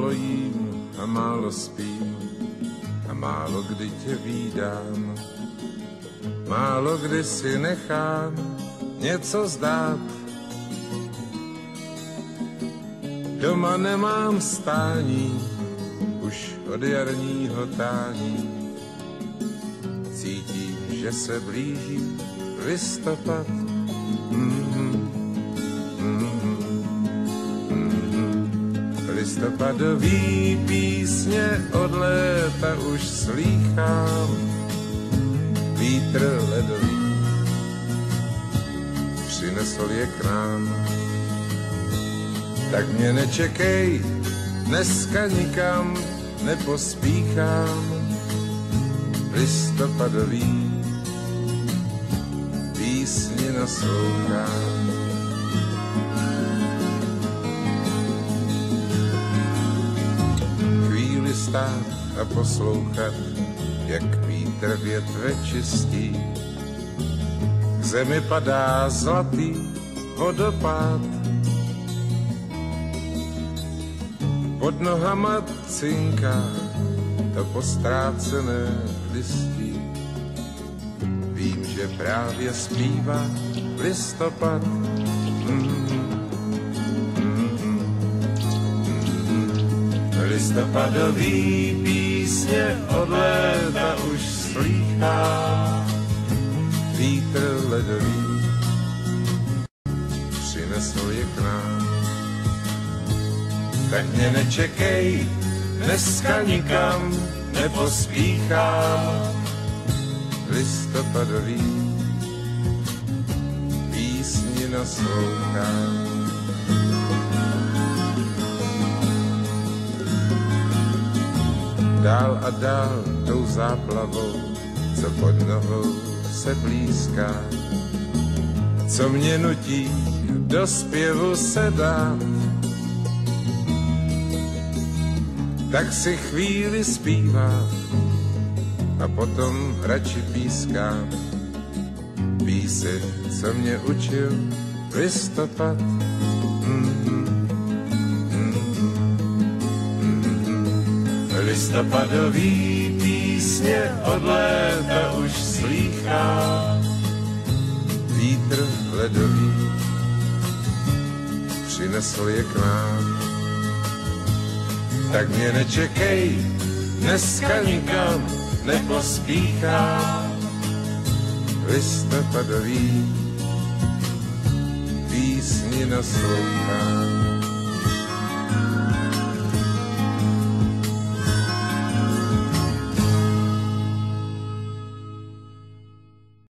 málo jím a málo spím a málo kdy tě vídám. Málo kdy si nechám něco zdát. Doma nemám stání, už od jarního tání. Cítím, že se blíží listopad. Listopadový písně od léta už slýchám. Vítr ledový přinesl je k nám. Tak mě nečekej, dneska nikam nepospíchám. Listopadový písně naslouchám. Chvíli stát a poslouchat, jak vítr větve čistí. K zemi padá zlatý vodopád. Pod nohama cinká to postrácené listí. Vím, že právě zpívá listopad. Listopadový písně od léta už slýchá. Vítr ledový přinesl je k nám. Tak mě nečekej, dneska nikam nepospíchám. Listopadový písni naslouchám. Dál a dál tou záplavou, co pod nohou se blízká, co mě nutí do zpěvu se dát. Tak si chvíli zpívám a potom radši pískám píseň, co mě učil listopad. Listopadový písně od léta už slýchám. Vítr ledový přinesl je k nám. Tak mě nečekej, dneska nikam nepospíchám. Listopadový písni naslouchám.